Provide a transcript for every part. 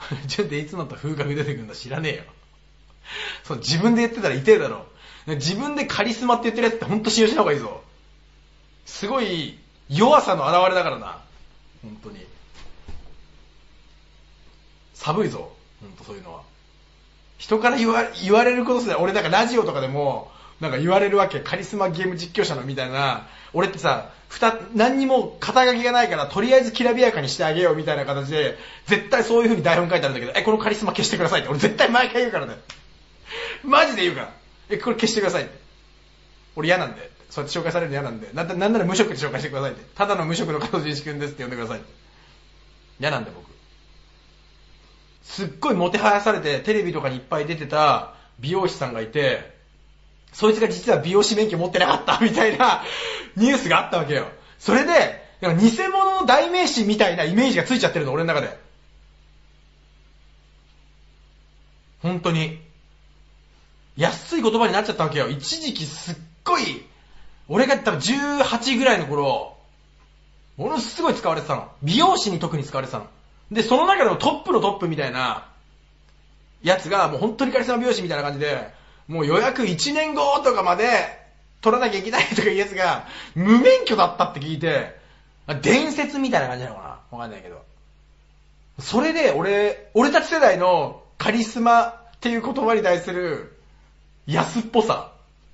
ちょっといつのと風格出てくるんだ知らねえよ。そう、自分で言ってたら痛えだろ。自分でカリスマって言ってるやつってほんと信用しない方がいいぞ。すごい弱さの表れだからな。本当に。寒いぞ。本当そういうのは。人から言われることすら、俺なんかラジオとかでも、なんか言われるわけ。カリスマゲーム実況者のみたいな。俺ってさ、何にも肩書きがないから、とりあえずきらびやかにしてあげようみたいな形で、絶対そういう風に台本書いてあるんだけど、このカリスマ消してくださいって。俺絶対毎回言うからね。マジで言うから。これ消してくださいって。俺嫌なんで。そうやって紹介されるの嫌なんで。なんなら無職で紹介してくださいって。ただの無職の加藤純一君ですって呼んでくださいって。嫌なんで僕。すっごいもてはやされて、テレビとかにいっぱい出てた美容師さんがいて、そいつが実は美容師免許持ってなかったみたいなニュースがあったわけよ。それで、偽物の代名詞みたいなイメージがついちゃってるの、俺の中で。本当に。安い言葉になっちゃったわけよ。一時期すっごい、俺が多分18ぐらいの頃、ものすごい使われてたの。美容師に特に使われてたの。で、その中でもトップのトップみたいなやつが、もう本当にカリスマ美容師みたいな感じで、もう予約1年後とかまで取らなきゃいけないとかいうやつが、無免許だったって聞いて、伝説みたいな感じなのかなわかんないけど。それで俺たち世代のカリスマっていう言葉に対する安っぽさ。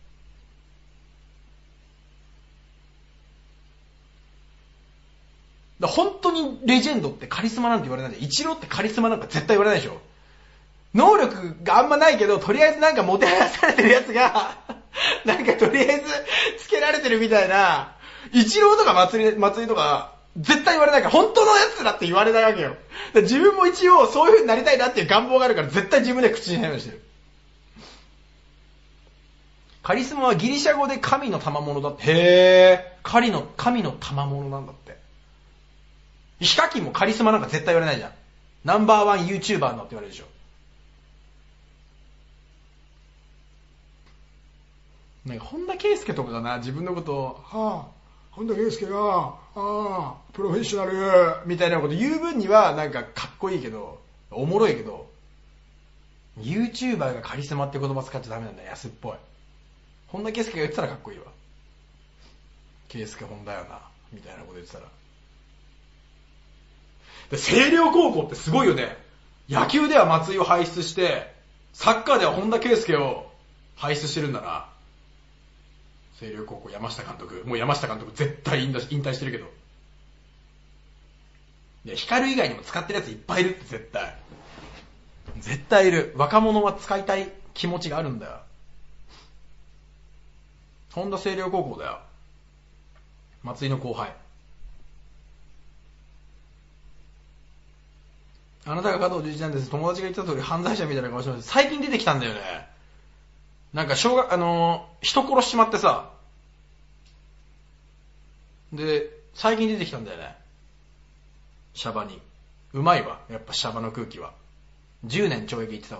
本当にレジェンドってカリスマなんて言われないで、イチローってカリスマなんか絶対言われないでしょ。能力があんまないけど、とりあえずなんかもてはやされてるやつが、なんかとりあえずつけられてるみたいな、イチローとか松井とか、絶対言われないから、本当のやつだって言われないわけよ。自分も一応そういう風になりたいなっていう願望があるから、絶対自分で口にしないようにしてる。カリスマはギリシャ語で神の賜物だって。へー。神の賜物なんだって。ヒカキンもカリスマなんか絶対言われないじゃん。ナンバーワン YouTuber のって言われるでしょ。なんか本田圭佑とかがな、自分のことを、本田圭佑が、プロフェッショナルみたいなこと言う分にはなんかかっこいいけど、おもろいけど、YouTuber がカリスマって言葉使っちゃダメなんだよ、安っぽい。本田圭佑が言ってたらかっこいいわ。圭佑本田よな、みたいなこと言ってたら。で、星稜高校ってすごいよね。野球では松井を輩出して、サッカーでは本田圭佑を輩出してるんだな。星稜高校山下監督。もう山下監督絶対引退してるけど。いや、光以外にも使ってるやついっぱいいるって絶対。絶対いる。若者は使いたい気持ちがあるんだよ。本田星稜高校だよ。松井の後輩。あなたが加藤純一なんです。友達が言った通り犯罪者みたいな顔してます。最近出てきたんだよね。なんか人殺しちまってさ。で、最近出てきたんだよね。シャバに。うまいわ。やっぱシャバの空気は。10年懲役言ってた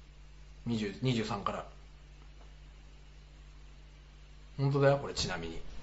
から。23から。本当だよ、これちなみに。